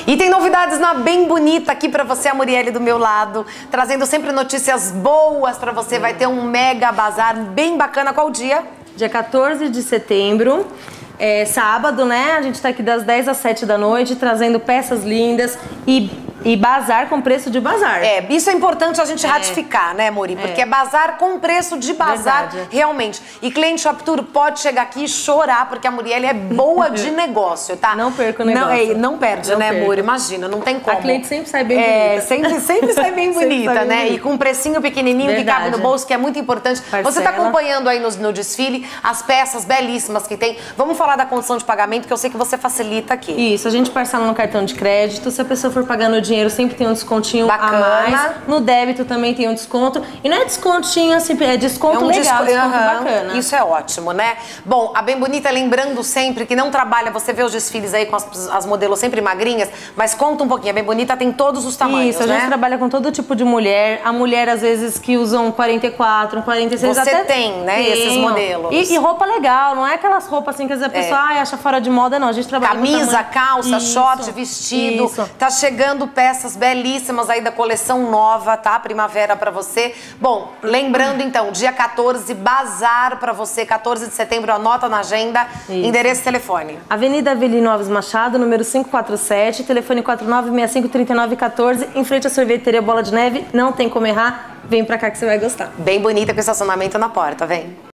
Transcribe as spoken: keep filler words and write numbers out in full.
E tem novidades na Bem Bonita aqui pra você, a Murielle do meu lado, trazendo sempre notícias boas pra você. Vai ter um mega bazar bem bacana. Qual dia? Dia quatorze de setembro, é sábado, né? A gente tá aqui das dez às sete da noite, trazendo peças lindas e, e bazar com preço de bazar. É, isso é importante a gente É. ratificar, né, Muri? Porque é. é bazar com preço de bazar, Verdade. realmente. E cliente Shop Tour pode chegar aqui e chorar, porque a Murielle é boa de negócio, tá? Não perca o Não, negócio. é, não perde, Não né, perca. Muri? Imagina, não tem como. A cliente sempre sai bem é, bonita. Sempre, sempre sai bem Sempre bonita, sai bem né? bonita. E com um precinho pequenininho Verdade. que cabe no bolso, que é muito importante. Parcela. Você tá acompanhando aí no, no desfile as peças belíssimas que tem. Vamos falar da condição de pagamento, que eu sei que você facilita aqui. Isso, a gente parcela no cartão de crédito. Se a pessoa for pagando o dinheiro, sempre tem um descontinho Bacana. a mais. No débito também tem um desconto. E não é descontinho assim, é desconto É um legal, desco- desconto Aham. bacana. Isso é ótimo, né? Bom, a Bem Bonita, lembrando sempre que não trabalha, você vê os desfiles aí com as, as modelos sempre magrinhas, mas conta um pouquinho, a Bem Bonita tem todos os tamanhos, Isso, a né? gente trabalha com todo tipo de mulher. A mulher, às vezes, que usam quarenta e quatro, quarenta e seis, Você até tem, né, esses Tenho. modelos. E, e roupa legal, não é aquelas roupas assim que às vezes a pessoa ai, acha fora de moda, não. A gente trabalha Camisa, com tamanho... calça, Isso, short, vestido. Isso. Tá chegando peças belíssimas aí da coleção nova, tá? Primavera pra você. Bom, lembrando então, dia quatorze, bazar pra você, quatorze de setembro, anota na agenda. Isso. Endereço e telefone. Avenida Avelino Alves Machado, número quinhentos e quarenta e sete, telefone quatro nove seis cinco, três nove um quatro, em frente à sorveteria Bola de Neve. Não tem como errar, vem pra cá que você vai gostar. Bem Bonita, com estacionamento na porta, vem.